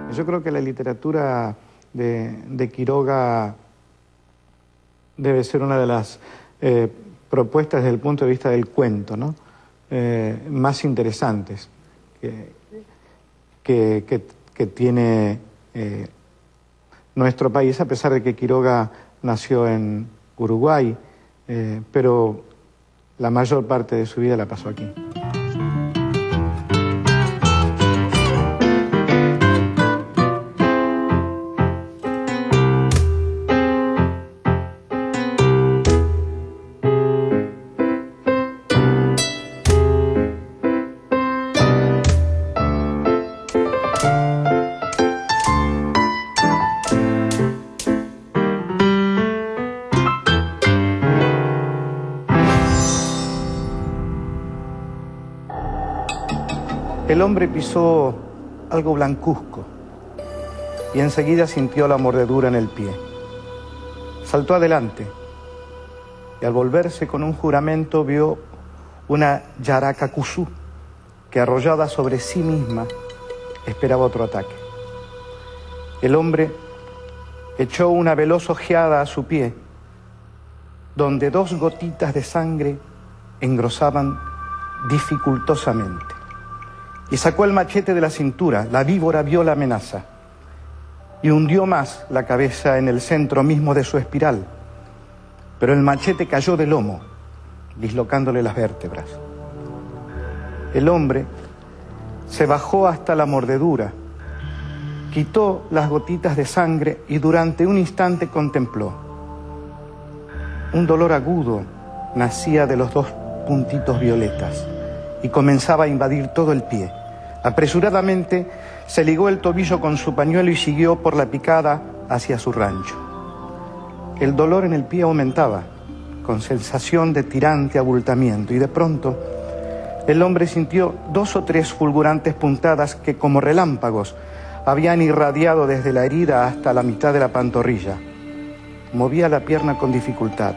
Yo creo que la literatura de Quiroga debe ser una de las propuestas desde el punto de vista del cuento, ¿no? Más interesantes que tiene nuestro país, a pesar de que Quiroga nació en Uruguay, pero la mayor parte de su vida la pasó aquí. El hombre pisó algo blancuzco y enseguida sintió la mordedura en el pie. Saltó adelante y al volverse con un juramento vio una yaracacuzú que arrollada sobre sí misma esperaba otro ataque. El hombre echó una veloz ojeada a su pie, donde 2 gotitas de sangre engrosaban dificultosamente. Y sacó el machete de la cintura. La víbora vio la amenaza y hundió más la cabeza en el centro mismo de su espiral. Pero el machete cayó del lomo, dislocándole las vértebras. El hombre se bajó hasta la mordedura, quitó las gotitas de sangre y durante un instante contempló. Un dolor agudo nacía de los 2 puntitos violetas y comenzaba a invadir todo el pie. Apresuradamente se ligó el tobillo con su pañuelo y siguió por la picada hacia su rancho. El dolor en el pie aumentaba, con sensación de tirante abultamiento, y de pronto el hombre sintió 2 o 3 fulgurantes puntadas que, como relámpagos, habían irradiado desde la herida hasta la mitad de la pantorrilla. Movía la pierna con dificultad.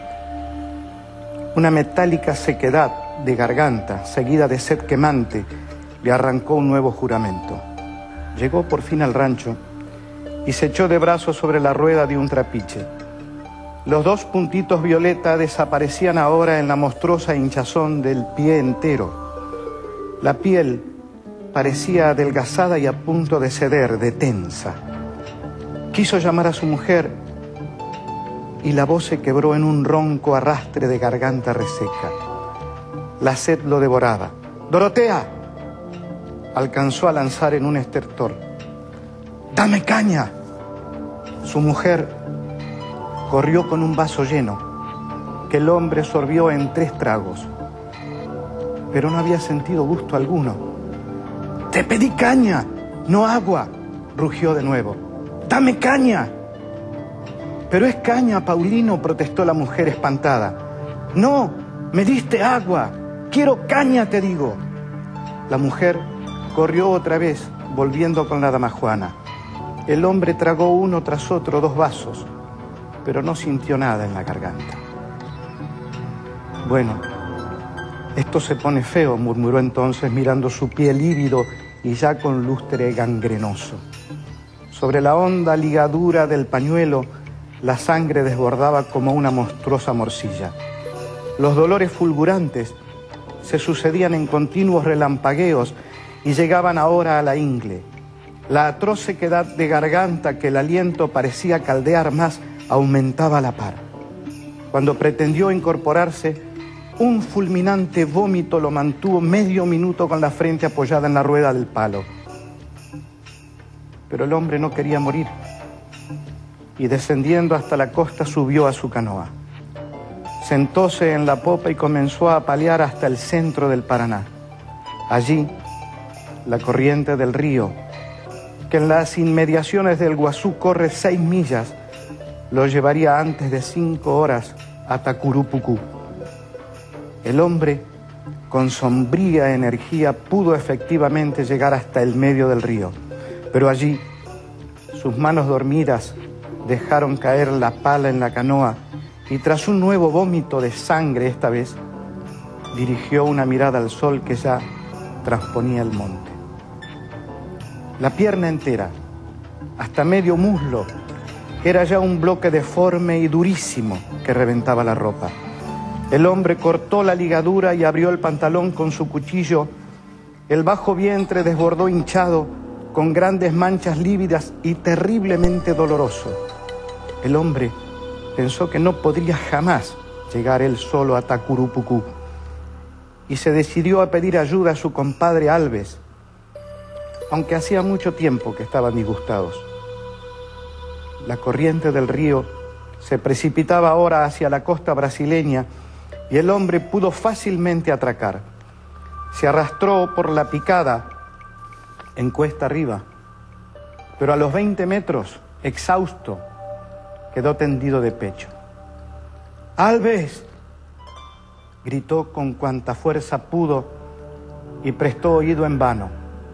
Una metálica sequedad de garganta, seguida de sed quemante, le arrancó un nuevo juramento. Llegó por fin al rancho y se echó de brazos sobre la rueda de un trapiche. Los 2 puntitos violeta desaparecían ahora en la monstruosa hinchazón del pie entero. La piel parecía adelgazada y a punto de ceder, de tensa. Quiso llamar a su mujer y la voz se quebró en un ronco arrastre de garganta reseca. La sed lo devoraba. ¡Dorotea!, alcanzó a lanzar en un estertor. ¡Dame caña! Su mujer corrió con un vaso lleno, que el hombre sorbió en 3 tragos, pero no había sentido gusto alguno. ¡Te pedí caña, no agua!, rugió de nuevo. ¡Dame caña! Pero es caña, Paulino, protestó la mujer espantada. No, me diste agua, quiero caña, te digo. La mujer corrió otra vez, volviendo con la damajuana. El hombre tragó uno tras otro 2 vasos, pero no sintió nada en la garganta. Bueno, esto se pone feo, murmuró entonces, mirando su pie lívido y ya con lustre gangrenoso. Sobre la honda ligadura del pañuelo, la sangre desbordaba como una monstruosa morcilla. Los dolores fulgurantes se sucedían en continuos relampagueos y llegaban ahora a la ingle. La atroz sequedad de garganta que el aliento parecía caldear más aumentaba a la par. Cuando pretendió incorporarse, un fulminante vómito lo mantuvo medio minuto con la frente apoyada en la rueda del palo. Pero el hombre no quería morir y descendiendo hasta la costa subió a su canoa. Sentóse en la popa y comenzó a apalear hasta el centro del Paraná. Allí, la corriente del río, que en las inmediaciones del Guazú corre 6 millas, lo llevaría antes de 5 horas a Tacurupucú. El hombre, con sombría energía, pudo efectivamente llegar hasta el medio del río, pero allí sus manos dormidas dejaron caer la pala en la canoa y tras un nuevo vómito de sangre esta vez, dirigió una mirada al sol que ya transponía el monte. La pierna entera, hasta medio muslo, era ya un bloque deforme y durísimo que reventaba la ropa. El hombre cortó la ligadura y abrió el pantalón con su cuchillo. El bajo vientre desbordó hinchado, con grandes manchas lívidas y terriblemente doloroso. El hombre pensó que no podría jamás llegar él solo a Tacurupucú y se decidió a pedir ayuda a su compadre Alves, aunque hacía mucho tiempo que estaban disgustados. La corriente del río se precipitaba ahora hacia la costa brasileña y el hombre pudo fácilmente atracar. Se arrastró por la picada en cuesta arriba, pero a los 20 metros, exhausto, quedó tendido de pecho. ¡Alves!, gritó con cuanta fuerza pudo y prestó oído en vano.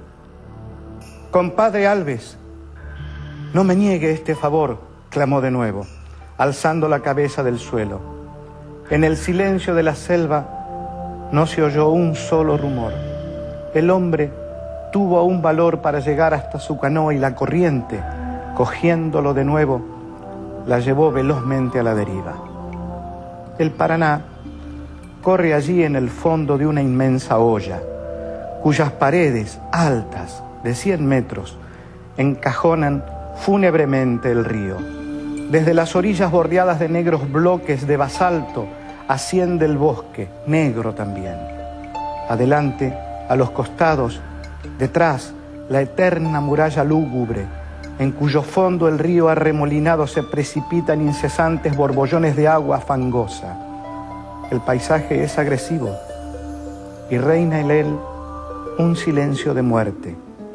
«Compadre Alves, no me niegue este favor», clamó de nuevo, alzando la cabeza del suelo. En el silencio de la selva no se oyó un solo rumor. El hombre tuvo aún valor para llegar hasta su canoa y la corriente, cogiéndolo de nuevo, la llevó velozmente a la deriva. El Paraná corre allí en el fondo de una inmensa hoya, cuyas paredes altas de 100 metros encajonan fúnebremente el río. Desde las orillas bordeadas de negros bloques de basalto asciende el bosque, negro también. Adelante, a los costados, detrás, la eterna muralla lúgubre, en cuyo fondo el río arremolinado se precipitan incesantes borbollones de agua fangosa. El paisaje es agresivo y reina en él un silencio de muerte.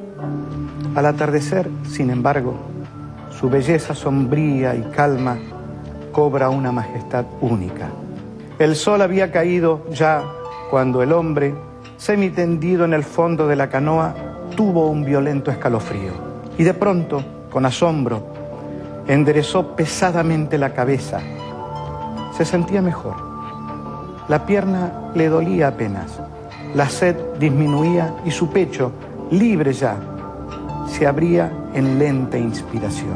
Al atardecer, sin embargo, su belleza sombría y calma cobra una majestad única. El sol había caído ya cuando el hombre, semitendido en el fondo de la canoa, tuvo un violento escalofrío y de pronto, con asombro, enderezó pesadamente la cabeza. Se sentía mejor. La pierna le dolía apenas, la sed disminuía y su pecho, libre ya, se abría en lenta inspiración.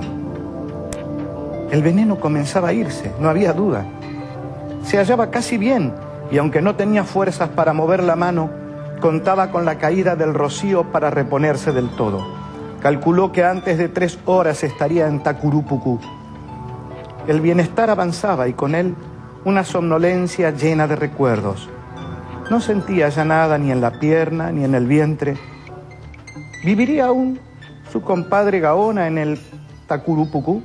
El veneno comenzaba a irse, no había duda. Se hallaba casi bien y aunque no tenía fuerzas para mover la mano, contaba con la caída del rocío para reponerse del todo. Calculó que antes de 3 horas estaría en Tacurupucú. El bienestar avanzaba y con él una somnolencia llena de recuerdos. No sentía ya nada ni en la pierna ni en el vientre. ¿Viviría aún su compadre Gaona en el Tacurupucú?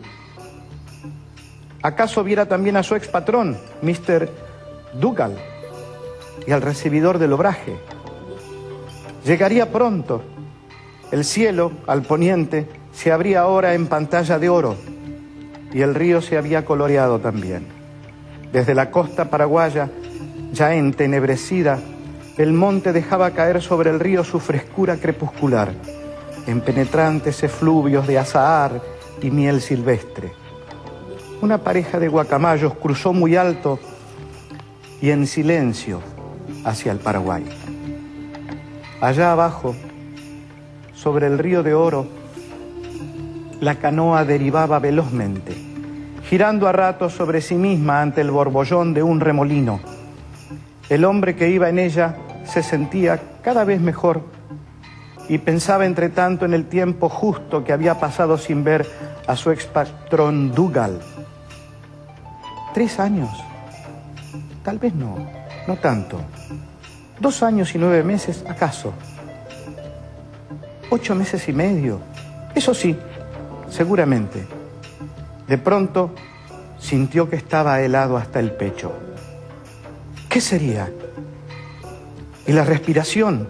¿Acaso viera también a su expatrón, Mr. Dougal, y al recibidor del obraje? Llegaría pronto. El cielo, al poniente, se abría ahora en pantalla de oro y el río se había coloreado también. Desde la costa paraguaya, ya entenebrecida, el monte dejaba caer sobre el río su frescura crepuscular, en penetrantes efluvios de azahar y miel silvestre. Una pareja de guacamayos cruzó muy alto y en silencio hacia el Paraguay. Allá abajo, sobre el río de oro, la canoa derivaba velozmente, girando a ratos sobre sí misma ante el borbollón de un remolino. El hombre que iba en ella se sentía cada vez mejor y pensaba entre tanto en el tiempo justo que había pasado sin ver a su expatrón Dougal. 3 años, tal vez no tanto. 2 años y 9 meses, ¿acaso? 8 meses y medio, eso sí, seguramente. De pronto sintió que estaba helado hasta el pecho. ¿Qué sería? ¿Y la respiración?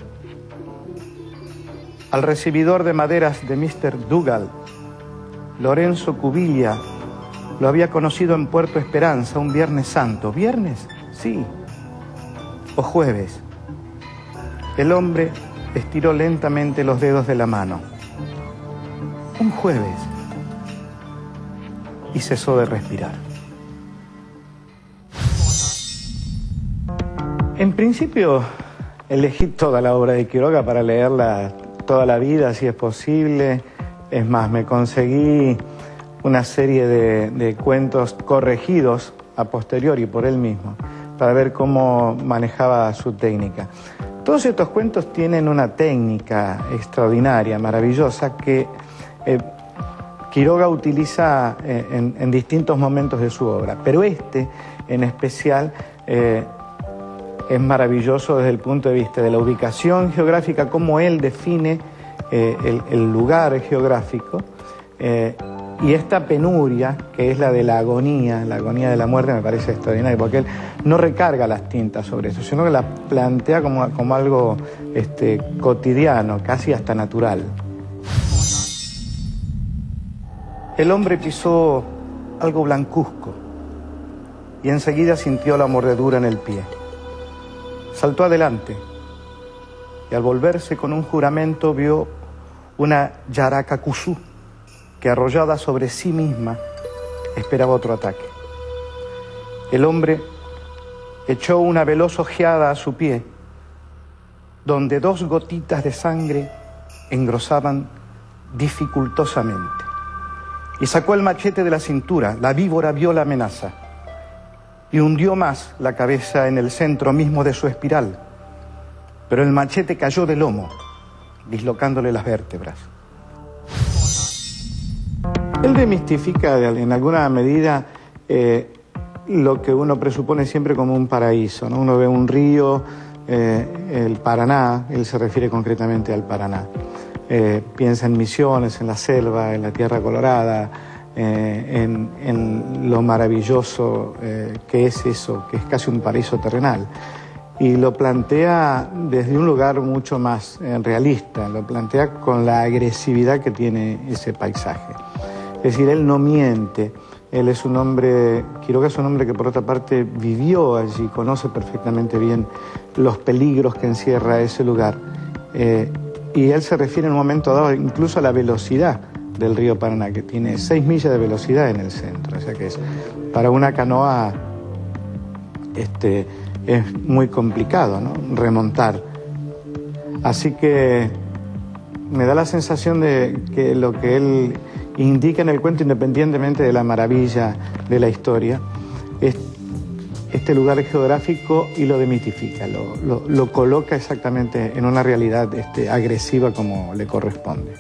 Al recibidor de maderas de Mr. Dougal, Lorenzo Cubilla, lo había conocido en Puerto Esperanza un Viernes Santo. ¿Viernes? Sí. O jueves. El hombre estiró lentamente los dedos de la mano. Un jueves. Y cesó de respirar. En principio, elegí toda la obra de Quiroga para leerla toda la vida, si es posible, Es más, me conseguí una serie de cuentos corregidos a posteriori por él mismo, para ver cómo manejaba su técnica. Todos estos cuentos tienen una técnica extraordinaria, maravillosa, que Quiroga utiliza en distintos momentos de su obra, pero este en especial es maravilloso desde el punto de vista de la ubicación geográfica, cómo él define el lugar geográfico, y esta penuria, que es la de la agonía de la muerte, me parece extraordinaria, porque él no recarga las tintas sobre eso, sino que la plantea como algo cotidiano, casi hasta natural. El hombre pisó algo blancuzco y enseguida sintió la mordedura en el pie. Saltó adelante y al volverse con un juramento vio una Yaracacuzú que, arrollada sobre sí misma, esperaba otro ataque. El hombre echó una veloz ojeada a su pie, donde 2 gotitas de sangre engrosaban dificultosamente, y sacó el machete de la cintura. La víbora vio la amenaza y hundió más la cabeza en el centro mismo de su espiral, pero el machete cayó de lomo, dislocándole las vértebras. Él demistifica en alguna medida lo que uno presupone siempre como un paraíso, ¿no? Uno ve un río, el Paraná, él se refiere concretamente al Paraná. Piensa en Misiones, en la selva, en la Tierra Colorada, en lo maravilloso que es eso, que es casi un paraíso terrenal. Y lo plantea desde un lugar mucho más realista, lo plantea con la agresividad que tiene ese paisaje. Es decir, él no miente, él es un hombre, Quiroga es un hombre que por otra parte vivió allí, conoce perfectamente bien los peligros que encierra ese lugar. Y él se refiere en un momento dado incluso a la velocidad del río Paraná, que tiene 6 millas de velocidad en el centro, o sea que es, para una canoa es muy complicado, ¿no?, remontar. Así que me da la sensación de que lo que él indica en el cuento, independientemente de la maravilla de la historia, es este lugar geográfico y lo demitifica, lo coloca exactamente en una realidad agresiva como le corresponde.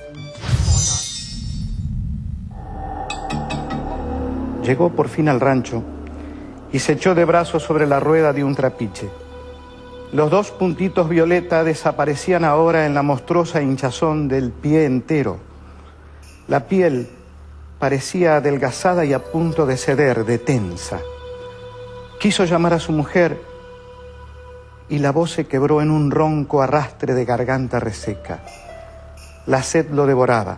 Llegó por fin al rancho y se echó de brazos sobre la rueda de un trapiche. Los 2 puntitos violeta desaparecían ahora en la monstruosa hinchazón del pie entero. La piel parecía adelgazada y a punto de ceder, de tensa. Quiso llamar a su mujer y la voz se quebró en un ronco arrastre de garganta reseca. La sed lo devoraba.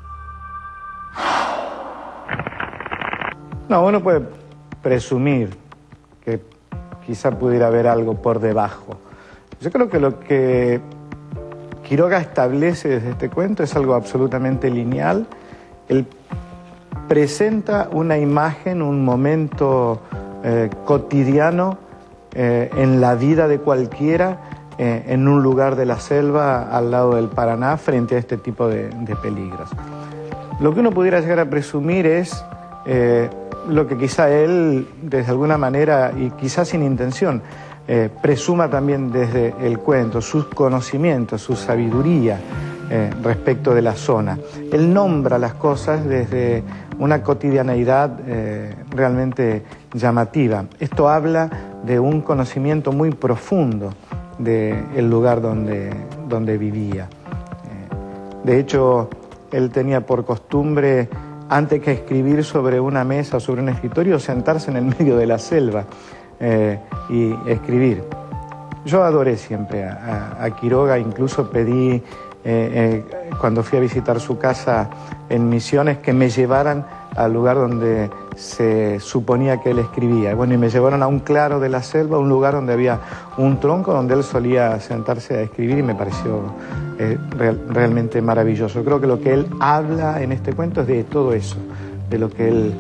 No, uno puede presumir que quizá pudiera haber algo por debajo. Yo creo que lo que Quiroga establece desde este cuento es algo absolutamente lineal. Él presenta una imagen, un momento cotidiano en la vida de cualquiera, en un lugar de la selva al lado del Paraná, frente a este tipo de peligros. Lo que uno pudiera llegar a presumir es lo que quizá él, desde alguna manera, y quizá sin intención, presuma también desde el cuento, sus conocimientos, su sabiduría respecto de la zona. Él nombra las cosas desde una cotidianeidad realmente llamativa. Esto habla de un conocimiento muy profundo del lugar donde vivía. De hecho, él tenía por costumbre, antes que escribir sobre una mesa o sobre un escritorio, sentarse en el medio de la selva y escribir. Yo adoré siempre a Quiroga, incluso pedí, cuando fui a visitar su casa en Misiones, que me llevaran al lugar donde se suponía que él escribía. Bueno, y me llevaron a un claro de la selva, un lugar donde había un tronco donde él solía sentarse a escribir, y me pareció realmente maravilloso. Creo que lo que él habla en este cuento es de todo eso, de lo que él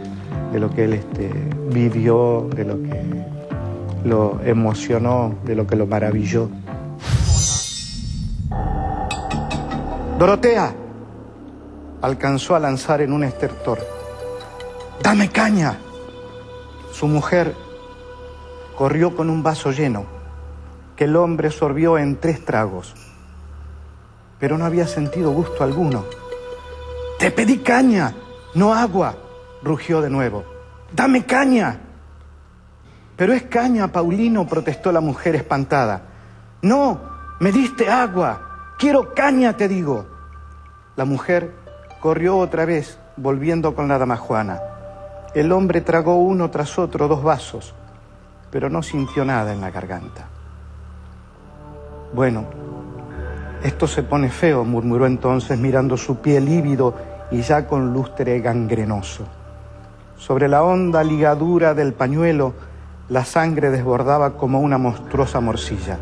vivió, de lo que lo emocionó, de lo que lo maravilló. ¡Dorotea! alcanzó a lanzar en un estertor: ¡dame caña! Su mujer corrió con un vaso lleno, que el hombre sorbió en 3 tragos, pero no había sentido gusto alguno. ¡Te pedí caña, no agua!, rugió de nuevo. ¡Dame caña! Pero es caña, Paulino, protestó la mujer espantada. No, me diste agua, quiero caña, te digo. La mujer corrió otra vez, volviendo con la damajuana. El hombre tragó uno tras otro 2 vasos, pero no sintió nada en la garganta. Bueno, esto se pone feo, murmuró entonces, mirando su pie lívido y ya con lustre gangrenoso. Sobre la honda ligadura del pañuelo, la sangre desbordaba como una monstruosa morcilla.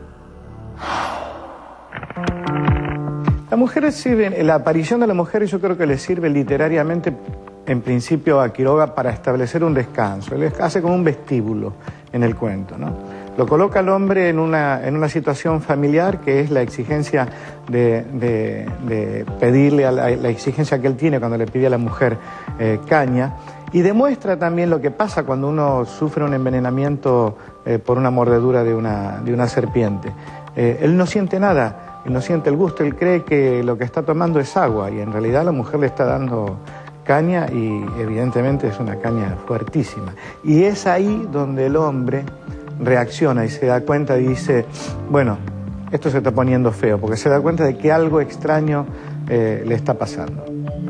La aparición de la mujer yo creo que le sirve literariamente, en principio, a Quiroga para establecer un descanso. Él hace como un vestíbulo en el cuento, ¿no? Lo coloca al hombre en una situación familiar, que es la exigencia de pedirle, la exigencia que él tiene cuando le pide a la mujer caña, y demuestra también lo que pasa cuando uno sufre un envenenamiento por una mordedura de una serpiente. Él no siente nada, él no siente el gusto, él cree que lo que está tomando es agua, y en realidad la mujer le está dando caña, y evidentemente es una caña fuertísima. Y es ahí donde el hombre reacciona y se da cuenta y dice: bueno, esto se está poniendo feo, porque se da cuenta de que algo extraño le está pasando.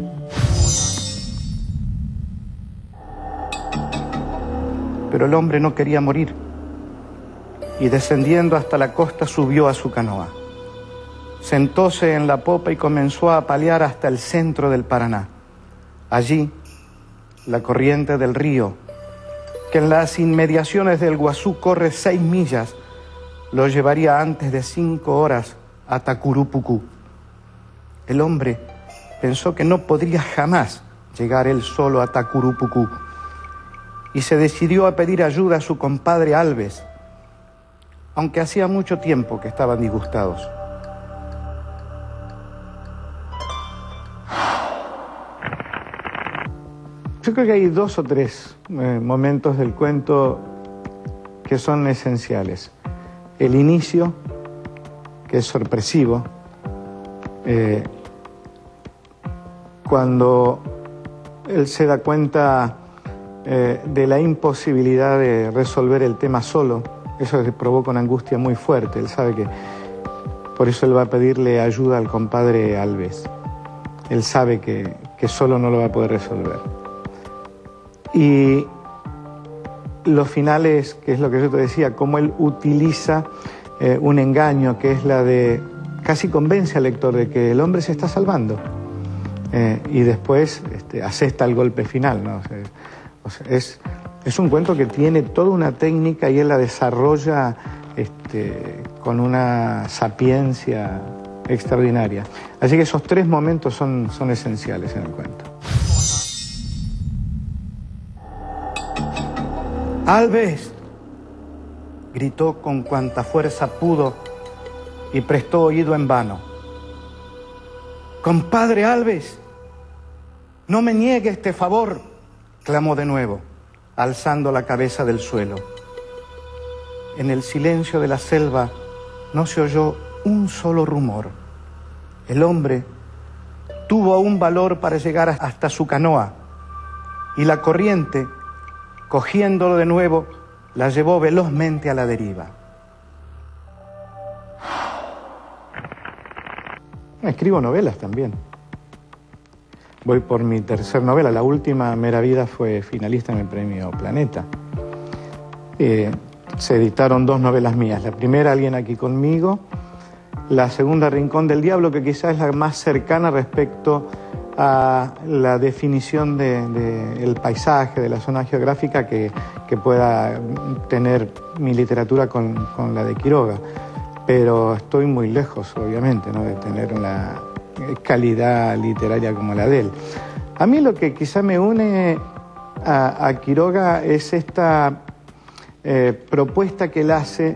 Pero el hombre no quería morir, y descendiendo hasta la costa subió a su canoa. Sentóse en la popa y comenzó a apalear hasta el centro del Paraná. Allí, la corriente del río, que en las inmediaciones del Guazú corre 6 millas, lo llevaría antes de 5 horas a Tacurupucú. El hombre pensó que no podría jamás llegar él solo a Tacurupucú, y se decidió a pedir ayuda a su compadre Alves, aunque hacía mucho tiempo que estaban disgustados. Yo creo que hay 2 o 3 momentos del cuento que son esenciales. El inicio, que es sorpresivo, cuando él se da cuenta de la imposibilidad de resolver el tema solo. Eso le provoca una angustia muy fuerte. Él sabe que por eso él va a pedirle ayuda al compadre Alves. Él sabe que solo no lo va a poder resolver. Y los finales, que es lo que yo te decía, cómo él utiliza un engaño, que es la de casi convence al lector de que el hombre se está salvando, y después asesta el golpe final, ¿no? O sea, es un cuento que tiene toda una técnica y él la desarrolla con una sapiencia extraordinaria. Así que esos 3 momentos son esenciales en el cuento. ¡Alves!, gritó con cuanta fuerza pudo y prestó oído en vano. ¡Compadre Alves! ¡No me niegue este favor!, clamó de nuevo, alzando la cabeza del suelo. En el silencio de la selva no se oyó un solo rumor. El hombre tuvo aún valor para llegar hasta su canoa, y la corriente, cogiéndolo de nuevo, la llevó velozmente a la deriva. Escribo novelas también. Voy por mi 3.ª novela. La última, Mera Vida, fue finalista en el premio Planeta. Se editaron 2 novelas mías. La primera, Alguien aquí conmigo. La segunda, Rincón del Diablo, que quizás es la más cercana respecto a la definición del paisaje, de la zona geográfica que pueda tener mi literatura con la de Quiroga. Pero estoy muy lejos, obviamente, ¿no?, de tener una calidad literaria como la de él. A mí lo que quizá me une a Quiroga es esta propuesta que él hace,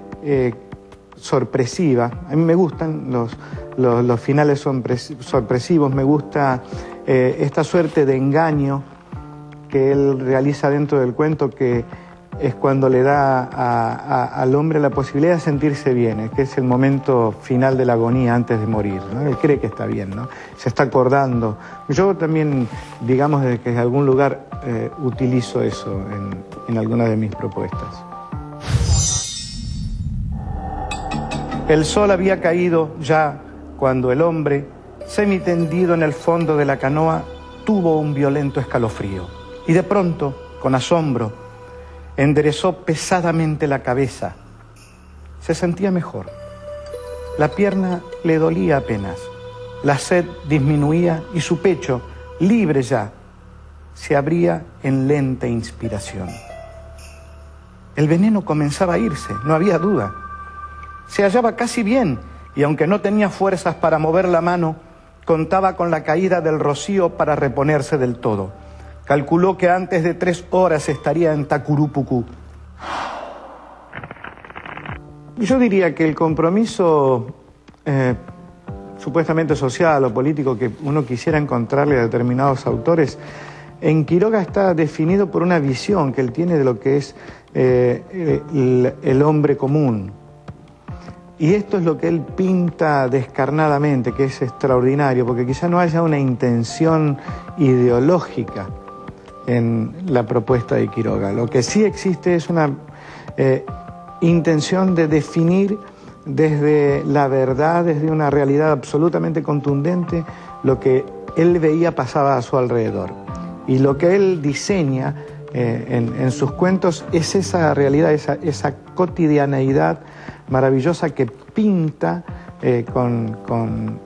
sorpresiva. A mí me gustan los finales sorpresivos, me gusta esta suerte de engaño que él realiza dentro del cuento, que es cuando le da al hombre la posibilidad de sentirse bien, que es el momento final de la agonía antes de morir, ¿no? Él cree que está bien, ¿no? Se está acordando. Yo también, digamos, desde que en algún lugar utilizo eso en algunas de mis propuestas. El sol había caído ya cuando el hombre, semitendido en el fondo de la canoa, tuvo un violento escalofrío. Y de pronto, con asombro, enderezó pesadamente la cabeza. Se sentía mejor. La pierna le dolía apenas. La sed disminuía y su pecho, libre ya, se abría en lenta inspiración. El veneno comenzaba a irse, no había duda. Se hallaba casi bien y aunque no tenía fuerzas para mover la mano, contaba con la caída del rocío para reponerse del todo. Calculó que antes de 3 horas estaría en Tacurupucú. Yo diría que el compromiso supuestamente social o político que uno quisiera encontrarle a determinados autores, en Quiroga está definido por una visión que él tiene de lo que es el hombre común. Y esto es lo que él pinta descarnadamente, que es extraordinario, porque quizá no haya una intención ideológica en la propuesta de Quiroga. Lo que sí existe es una intención de definir desde la verdad, desde una realidad absolutamente contundente, lo que él veía pasaba a su alrededor. Y lo que él diseña en sus cuentos es esa realidad, esa cotidianeidad maravillosa que pinta con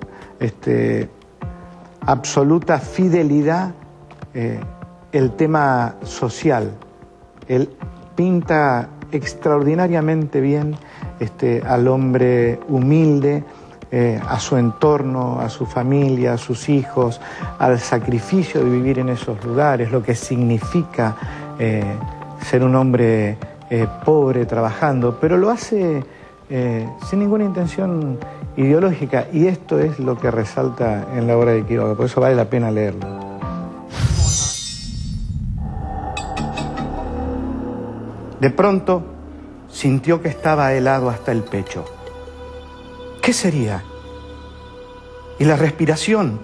absoluta fidelidad el tema social. Él pinta extraordinariamente bien al hombre humilde, a su entorno, a su familia, a sus hijos, al sacrificio de vivir en esos lugares, lo que significa ser un hombre pobre trabajando, pero lo hace sin ninguna intención ideológica, y esto es lo que resalta en la obra de Quiroga, por eso vale la pena leerlo. De pronto sintió que estaba helado hasta el pecho. ¿Qué sería? Y la respiración.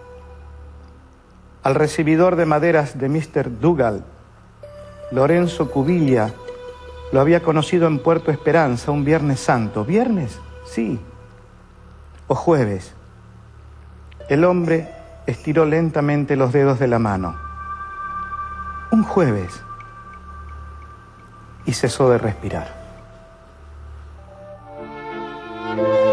Al recibidor de maderas de Mr. Dougal, Lorenzo Cubilla, lo había conocido en Puerto Esperanza un Viernes Santo. ¿Viernes? Sí. O jueves. El hombre estiró lentamente los dedos de la mano. Un jueves. Y cesó de respirar.